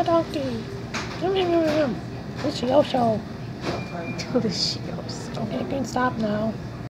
donkey. Delicioso. Delicious. Okay, you can stop now.